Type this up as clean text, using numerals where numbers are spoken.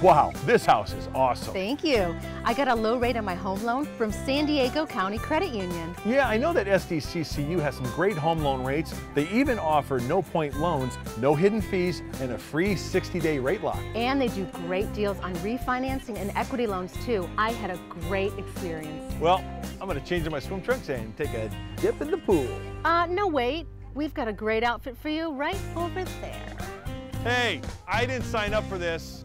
Wow, this house is awesome. Thank you. I got a low rate on my home loan from San Diego County Credit Union. Yeah, I know that SDCCU has some great home loan rates. They even offer no-point loans, no hidden fees, and a free 60-day rate lock. And they do great deals on refinancing and equity loans too. I had a great experience. Well, I'm gonna change my swim trunks and take a dip in the pool. No wait. We've got a great outfit for you right over there. Hey, I didn't sign up for this.